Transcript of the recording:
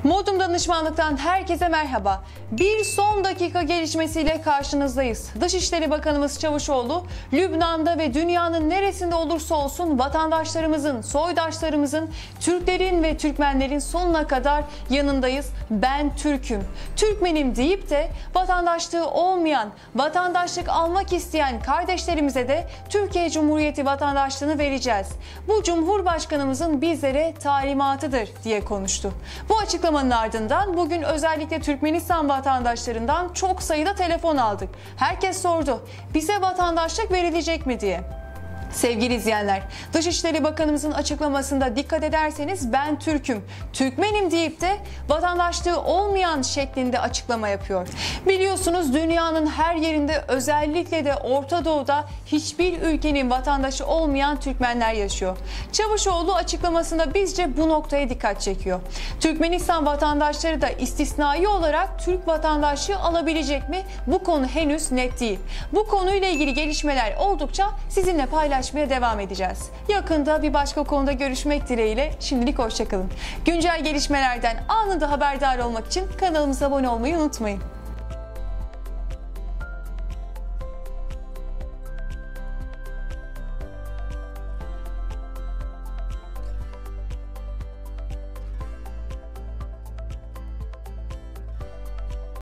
Modum Danışmanlık'tan herkese merhaba. Bir son dakika gelişmesiyle karşınızdayız. Dışişleri Bakanımız Çavuşoğlu, Lübnan'da ve dünyanın neresinde olursa olsun vatandaşlarımızın, soydaşlarımızın, Türklerin ve Türkmenlerin sonuna kadar yanındayız. Ben Türk'üm, Türkmenim deyip de vatandaşlığı olmayan, vatandaşlık almak isteyen kardeşlerimize de Türkiye Cumhuriyeti vatandaşlığını vereceğiz. Bu Cumhurbaşkanımızın bizlere talimatıdır diye konuştu. Bu açıklamanın ardından bugün özellikle Türkmenistan vatandaşlarından çok sayıda telefon aldık. Herkes sordu, bize vatandaşlık verilecek mi diye. Sevgili izleyenler, Dışişleri Bakanımızın açıklamasında dikkat ederseniz ben Türk'üm, Türkmenim deyip de vatandaşlığı olmayan şeklinde açıklama yapıyor. Biliyorsunuz dünyanın her yerinde, özellikle de Orta Doğu'da hiçbir ülkenin vatandaşı olmayan Türkmenler yaşıyor. Çavuşoğlu açıklamasında bizce bu noktaya dikkat çekiyor. Türkmenistan vatandaşları da istisnai olarak Türk vatandaşlığı alabilecek mi? Bu konu henüz net değil. Bu konuyla ilgili gelişmeler oldukça sizinle paylaşmaya devam edeceğiz. Yakında bir başka konuda görüşmek dileğiyle şimdilik hoşça kalın. Güncel gelişmelerden anında haberdar olmak için kanalımıza abone olmayı unutmayın.